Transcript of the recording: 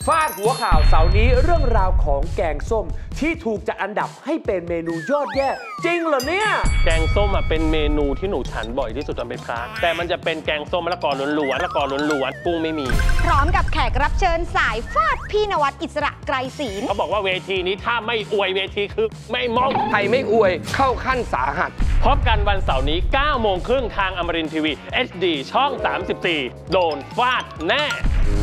ฟาดหัวข่าวเสาร์นี้เรื่องราวของแกงส้มที่ถูกจัดอันดับให้เป็นเมนูยอดแย่จริงเหรอเนี่ยแกงส้มเป็นเมนูที่หนูฉันบ่อยที่สุดตอนเป็นพระแต่มันจะเป็นแกงส้มมะละกอล้วนๆมะละกอล้วนๆกุ้งไม่มีพร้อมกับแขกรับเชิญสายฟาดพี่นวัดอิสระไกรศรีเขาบอกว่าเวทีนี้ถ้าไม่อวยเวทีคือไม่มองใครไม่อวยเข้าขั้นสาหัสพบกันวันเสาร์นี้9 โมงครึ่งทางอมรินทร์ทีวี HD ช่อง 34โดนฟาดแน่